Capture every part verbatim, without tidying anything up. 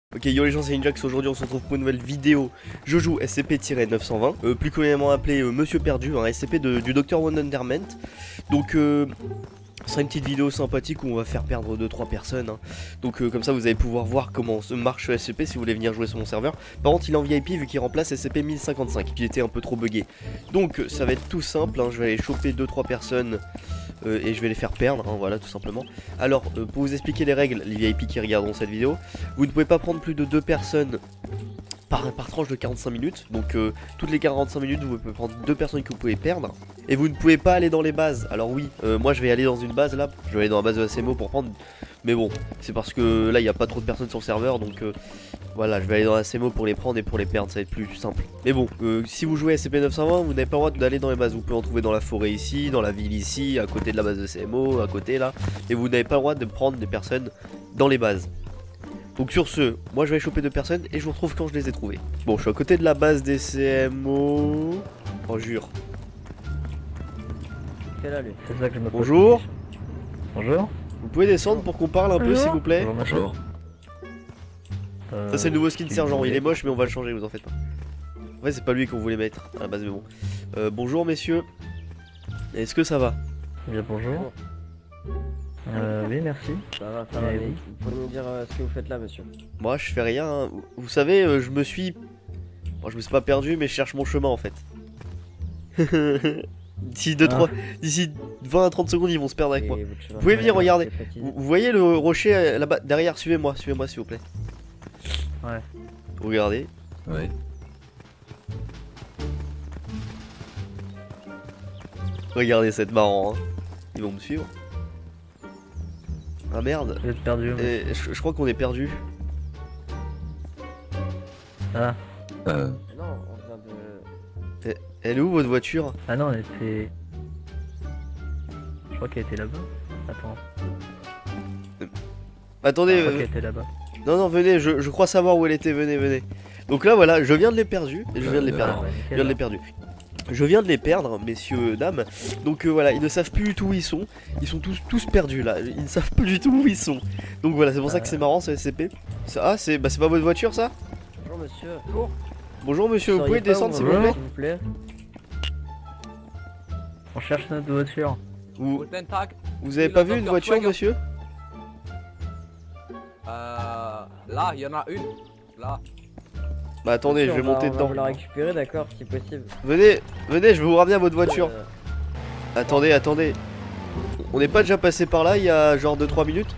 Ok, yo les gens, c'est Ninjax. Aujourd'hui on se retrouve pour une nouvelle vidéo. Je joue S C P neuf cent vingt, euh, plus communément appelé euh, Monsieur Perdu, un S C P de, du Docteur Wonderment. Donc euh, ce sera une petite vidéo sympathique où on va faire perdre deux trois personnes, hein. Donc euh, comme ça vous allez pouvoir voir comment se marche ce S C P si vous voulez venir jouer sur mon serveur. Par contre il est en V I P vu qu'il remplace S C P mille cinquante-cinq, qui était un peu trop buggé. Donc ça va être tout simple, hein. Je vais aller choper deux trois personnes Euh, et je vais les faire perdre, hein, voilà tout simplement. Alors euh, pour vous expliquer les règles, les V I P qui regarderont cette vidéo, vous ne pouvez pas prendre plus de deux personnes par, par tranche de quarante-cinq minutes. Donc euh, toutes les quarante-cinq minutes vous pouvez prendre deux personnes que vous pouvez perdre. Et vous ne pouvez pas aller dans les bases. Alors oui, euh, moi je vais aller dans une base là, je vais aller dans la base de A C M O pour prendre. Mais bon, c'est parce que là il n'y a pas trop de personnes sur le serveur. Donc euh, voilà, je vais aller dans la A C M O pour les prendre et pour les perdre, ça va être plus simple. Mais bon, euh, si vous jouez à S C P neuf cent vingt, vous n'avez pas le droit d'aller dans les bases. Vous pouvez en trouver dans la forêt ici, dans la ville ici, à côté de la base de A C M O, à côté là. Et vous n'avez pas le droit de prendre des personnes dans les bases. Donc sur ce, moi je vais choper deux personnes et je vous retrouve quand je les ai trouvées. Bon, je suis à côté de la base des C M O. Oh, jure. C'est ça que je me pose. Bonjour. Bonjour. Vous pouvez descendre pour qu'on parle un peu s'il vous plaît. Bonjour. Euh, Ça c'est le nouveau skin si sergent, vous il voulez. est moche mais on va le changer, vous en faites pas. En fait c'est pas lui qu'on voulait mettre à la base mais bon. Euh, bonjour messieurs. Est-ce que ça va? Bien bonjour. Euh, oui, merci. Ça va, ça va, Et mais vous vous pouvez nous dire euh, ce que vous faites là, monsieur? Moi je fais rien, hein. Vous savez, euh, je me suis... Bon, je me suis pas perdu mais je cherche mon chemin en fait. D'ici deux trois... D'ici vingt à trente secondes ils vont se perdre avec moi. Vous pouvez venir regarder. Vous, vous voyez le rocher euh, là-bas derrière, suivez-moi, suivez-moi s'il vous plaît. Ouais. Regardez. Ouais. Regardez, c'est marrant, hein. Ils vont me suivre. Ah merde. Vous êtes perdu. mais- Et je, je crois qu'on est perdu. Ah. Euh, Non, on vient de... Elle est où votre voiture? Ah non, elle était. Je crois qu'elle était là-bas. Attends. Attendez, Je crois euh, qu'elle était là-bas. non non venez, je, je crois savoir où elle était, venez, venez. Donc là voilà, je viens de les perdre, et je viens de les Euh, perdre. Ah, ouais, Je nickel. viens de les perdre. Je viens de les perdre, messieurs, dames. Donc euh, voilà, ils ne savent plus du tout où ils sont. Ils sont tous tous perdus là. Ils ne savent plus du tout où ils sont. Donc voilà, c'est pour ça que c'est marrant ce S C P. Ça- Ah c'est bah, c'est pas votre voiture ça? Bonjour, monsieur. Bonjour. Bonjour monsieur, vous pouvez descendre s'il vous plaît? S'il vous plaît. On cherche notre voiture. Vous, Guten Tag. vous avez pas vu une voiture monsieur? Euh, là, il y en a une. Là. Bah attendez, je vais On va- monter on va dedans. vous la récupérer, d'accord, si possible. Venez, venez, je vais vous ramener à votre voiture. Euh, Attendez, attendez. On n'est pas déjà passé par là il y a genre deux trois minutes?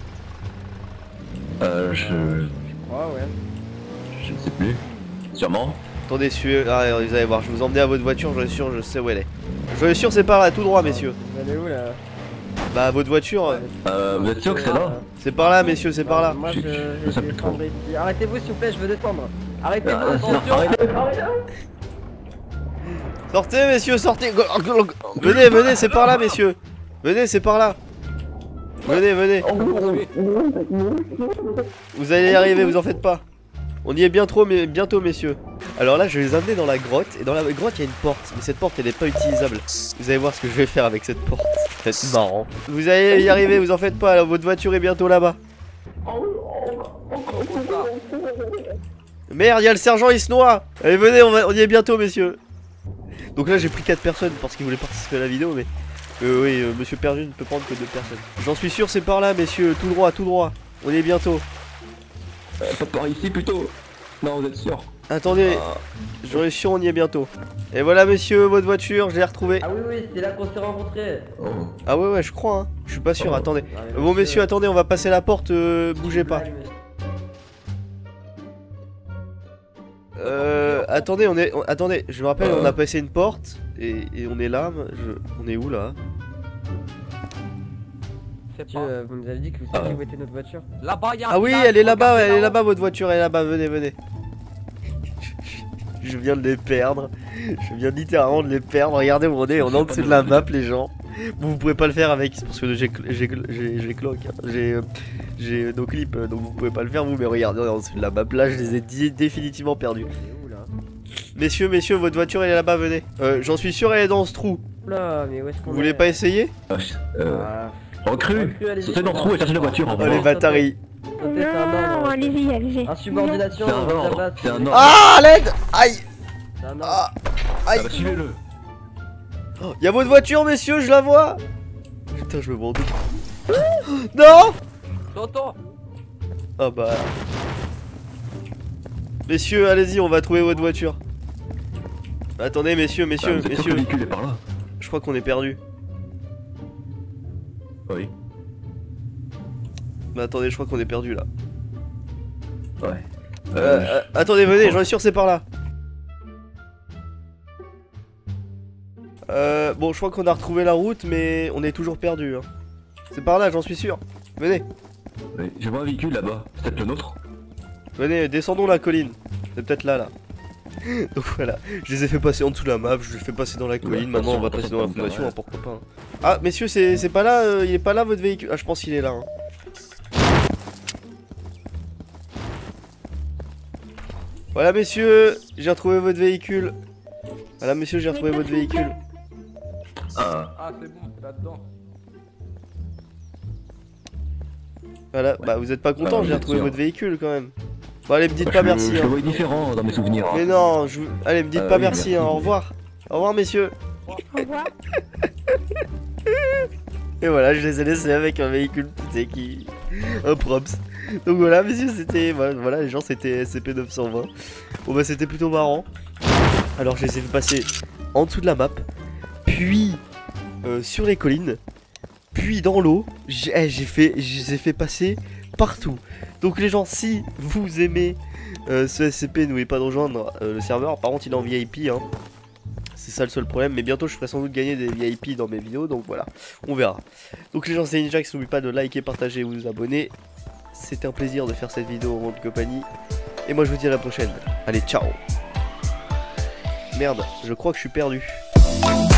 euh, je... je crois, ouais. je ne sais plus. Sûrement. Attendez, suivez. Ah, vous allez voir, je vais vous emmener à votre voiture, je suis sûr, je sais où elle est. Je suis sûr, c'est par là, tout droit, messieurs. Vous allez où, là? Bah, votre voiture, euh, Euh, vous êtes sûr que c'est là? c'est par là, messieurs, c'est par là. Moi, Je- je, je- je je sais vais plus trop. descendre ici. Arrêtez-vous, s'il vous plaît, je veux descendre. Arrêtez-vous, Ah, attention. arrête. Sortez, messieurs, sortez. Venez, venez, c'est par là, messieurs. Venez, c'est par là. Venez, venez. Vous allez y arriver, vous en faites pas. On y est bientôt, mais bientôt, messieurs. Alors là, je vais les amener dans la grotte. Et dans la grotte, il y a une porte. Mais cette porte, elle n'est pas utilisable. Vous allez voir ce que je vais faire avec cette porte. C'est marrant. Vous allez y arriver, vous en faites pas. Alors, votre voiture est bientôt là-bas. Merde, il y a le sergent, il se noie. Allez, venez, on, va- on y est bientôt, messieurs. Donc là, j'ai pris quatre personnes parce qu'ils voulaient participer à la vidéo, mais... Euh, oui, euh, monsieur Perdu ne peut prendre que deux personnes. J'en suis sûr, c'est par là, messieurs. Tout droit, tout droit. On y est bientôt. Euh, pas par ici plutôt. Non, vous êtes sûr? Attendez, Ah, j'en suis sûr, on y est bientôt. Et voilà, messieurs, votre voiture, je l'ai retrouvée. Ah oui, oui, c'est là qu'on s'est rencontrés. oh. Ah ouais, ouais, je crois, hein. Je suis pas sûr, Oh. attendez. Ah, mais Bon, messieurs, attendez, on va passer la porte, euh, bougez pas. Euh, attendez, on est... on- attendez, je me rappelle, on a passé une porte, et, et on est là, je... on est où, là? C'est Monsieur, pas. euh, vous nous avez dit que vous saviez où était notre voiture. Là-bas, il y a un Ah oui, village, elle est là-bas, regardez elle est là-haut. là-bas, votre voiture, elle est là-bas, venez, venez. Je viens de les perdre. Je viens littéralement de les perdre. Regardez où on est, on est en dessous de la map, les gens. Vous, vous pouvez pas le faire avec, c'est parce que j'ai j'ai j'ai j'ai clock, hein. j'ai euh, j'ai nos clips, euh, donc vous pouvez pas le faire vous, mais regardez, on est en dessous de la map. Là, je les ai di- définitivement perdus. Elle est où, là? Messieurs, messieurs, votre voiture elle est là-bas, venez. Euh, J'en suis sûr, elle est dans ce trou. Là, mais où est-ce qu'on Vous voulez pas essayer? Euh, Ah, recrue. Recrue, allez-y. Sautez dans le trou et cherchez la voiture. en Oh les vrai. bâtards, ils, Sauter, c'est un Non, ordre. allez-y, allez-y. Insubordination, C'est un on va ordre, battre. c'est un ordre. Ah, l'aide. Aïe. C'est un ordre. Ah, Ah aïe. bah suivez-le. Oh, y a votre voiture, messieurs, je la vois. Putain, je me bande. Non. Tonton. Ah bah. Messieurs, allez-y, on va trouver votre voiture. Attendez, messieurs, Ah, messieurs, vous êtes sûr que messieurs. le véhicule est par là? Je crois qu'on est perdu. Oui. Bah attendez, je crois qu'on est perdu là. Ouais. Euh, Euh, euh, attendez, venez, j'en suis sûr, c'est par là. Euh, bon, je crois qu'on a retrouvé la route, mais on est toujours perdu. Hein. C'est par là, j'en suis sûr. Venez, oui, je vois un véhicule là-bas. C'est peut-être le nôtre. venez, descendons la colline. C'est peut-être là, là. Donc voilà, je les ai fait passer en dessous de la map, je les ai fait passer dans la colline. Ouais, Maintenant, on va attention, passer dans la attention, fondation, ouais. hein, pourquoi pas. hein. Ah, messieurs, c'est c'est pas là, euh, il est pas là votre véhicule. Ah, je pense qu'il est là. hein. Voilà, messieurs, j'ai retrouvé votre véhicule. Voilà, messieurs, j'ai retrouvé votre véhicule. Ah. Ah, c'est bon, c'est là-dedans. Voilà, bah vous êtes pas content, Bah, j'ai bien retrouvé sûr. votre véhicule quand même. Bon, allez, me dites Je, pas merci. je hein. le vois différent dans mes souvenirs. Mais non, je... allez, me dites Euh, pas oui, merci, merci. hein. Au revoir. Au revoir, messieurs. Au revoir. Et voilà, je les ai laissés avec un véhicule, tu sais, qui... un props. Donc voilà, messieurs, c'était... Voilà, voilà, les gens, c'était S C P neuf cent vingt. Bon bah, c'était plutôt marrant. Alors, je les ai fait passer en dessous de la map, puis euh, sur les collines, puis dans l'eau. J'ai eh, j'ai fait... Je les ai fait passer partout. Donc les gens, si vous aimez euh, ce S C P, n'oubliez pas de rejoindre euh, le serveur. Par contre, il est en V I P, hein. C'est ça le seul problème, mais bientôt je ferai sans doute gagner des V I P dans mes vidéos, donc voilà, on verra. Donc les gens, c'est Ninjax, n'oubliez pas de liker, partager et vous abonner. C'était un plaisir de faire cette vidéo en votre compagnie. Et moi je vous dis à la prochaine. Allez, ciao. Merde, je crois que je suis perdu.